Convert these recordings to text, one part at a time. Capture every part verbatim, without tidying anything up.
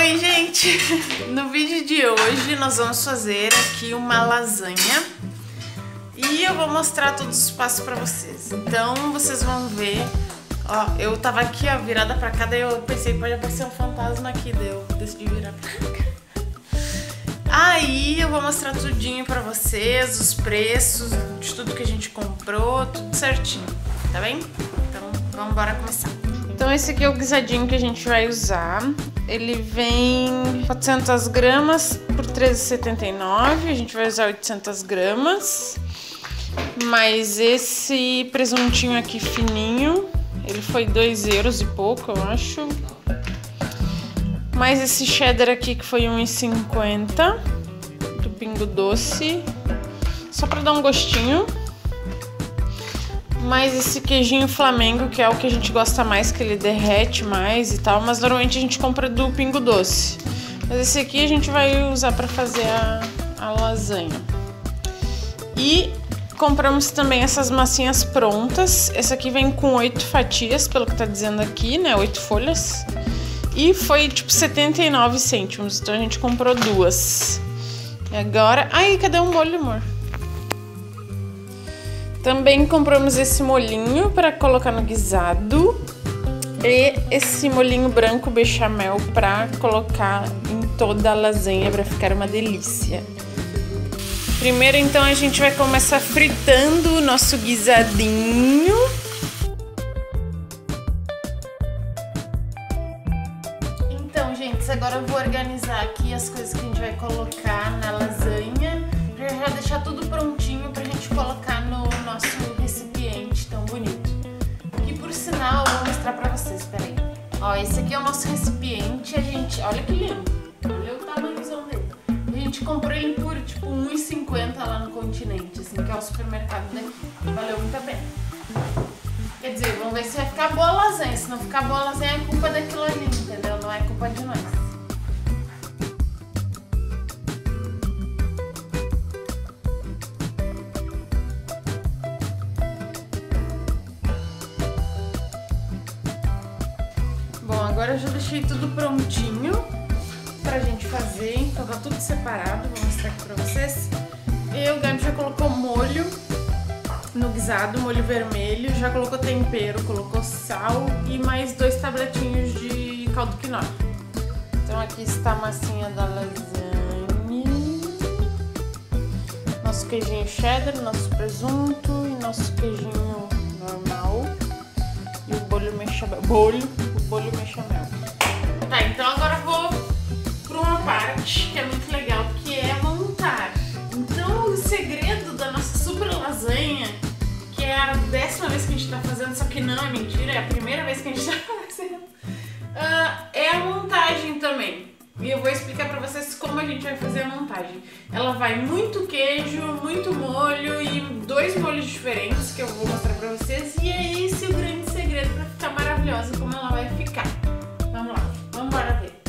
Oi, gente! No vídeo de hoje nós vamos fazer aqui uma lasanha e eu vou mostrar todos os passos pra vocês. Então vocês vão ver. Ó, eu tava aqui, ó, virada pra cá, daí eu pensei que pode aparecer um fantasma aqui, daí eu decidi virar pra cá. Aí eu vou mostrar tudinho pra vocês, os preços de tudo que a gente comprou, tudo certinho, tá bem? Então vamos embora começar. Então esse aqui é o guisadinho que a gente vai usar. Ele vem quatrocentas gramas por treze reais e setenta e nove centavos. A gente vai usar oitocentas gramas. Mas esse presuntinho aqui fininho, ele foi dois euros e pouco, eu acho. Mais esse cheddar aqui que foi um real e cinquenta centavos do Pingo Doce, só pra dar um gostinho. Mais esse queijinho Flamengo, que é o que a gente gosta mais, que ele derrete mais e tal, mas normalmente a gente compra do Pingo Doce. Mas esse aqui a gente vai usar pra fazer a, a lasanha. E compramos também essas massinhas prontas. Essa aqui vem com oito fatias, pelo que tá dizendo aqui, né? Oito folhas. E foi tipo setenta e nove cêntimos, então a gente comprou duas. E agora... Ai, cadê o molho, amor? Também compramos esse molhinho para colocar no guisado. E esse molhinho branco bechamel para colocar em toda a lasanha para ficar uma delícia. Primeiro, então, a gente vai começar fritando o nosso guisadinho. Então, gente, agora eu vou organizar aqui as coisas que a gente vai colocar na lasanha, pra já deixar tudo prontinho pra gente colocar no nosso recipiente tão bonito. E por sinal, eu vou mostrar pra vocês, peraí. Ó, esse aqui é o nosso recipiente, a gente... Olha que lindo! Olha o tamanhozão dele. A gente comprou ele por, tipo, um real e cinquenta lá no Continente, assim, que é o supermercado daqui. Valeu muito a pena. Quer dizer, vamos ver se vai ficar boa a lasanha. Se não ficar boa a lasanha, é culpa daquilo ali, entendeu? Não é culpa de nós. Bom, agora eu já deixei tudo prontinho pra gente fazer. Então tá tudo separado, vou mostrar aqui pra vocês. E o Gabi já colocou molho no guisado, molho vermelho, já colocou tempero, colocou sal e mais dois tabletinhos de caldo quinoa. Então aqui está a massinha da lasanha, nosso queijinho cheddar, nosso presunto e nosso queijinho normal e o bolho bechamel, bolho, o bolho bechamel. Tá, então agora eu vou para uma parte que é muito legal, que é montar. Então o segredo da nossa super lasanha, que é a décima vez que a gente tá fazendo, só que não é mentira, é a primeira vez que a gente tá fazendo, uh, é a montagem também. E eu vou explicar pra vocês como a gente vai fazer a montagem. Ela vai muito queijo, muito molho e dois molhos diferentes que eu vou mostrar pra vocês. E é esse o grande segredo pra ficar maravilhosa, como ela vai ficar. Vamos lá, vamos embora ver.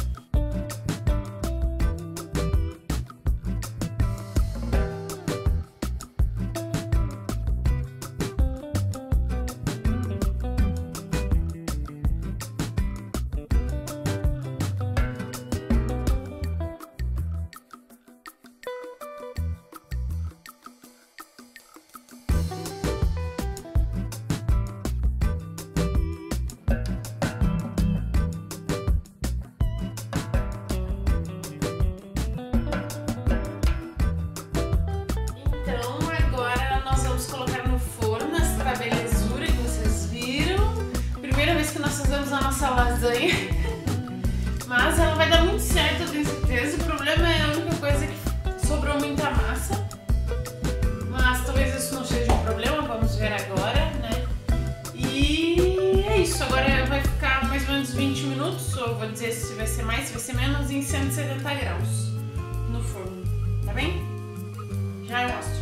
A nossa lasanha, mas ela vai dar muito certo, eu tenho certeza. O problema é a única coisa que sobrou muita massa, mas talvez isso não seja um problema, vamos ver agora, né? E é isso, agora vai ficar mais ou menos vinte minutos, ou vou dizer se vai ser mais, se vai ser menos, em cento e setenta graus no forno, tá bem? Já eu mostro.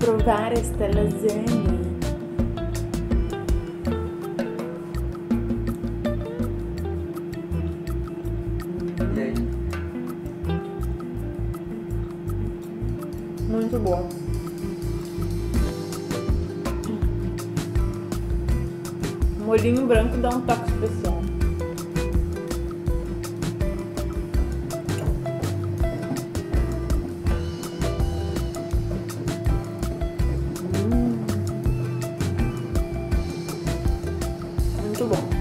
provar esta lasanha. E aí? Muito boa. O molhinho branco dá um toque especial. Hum. Muito bom.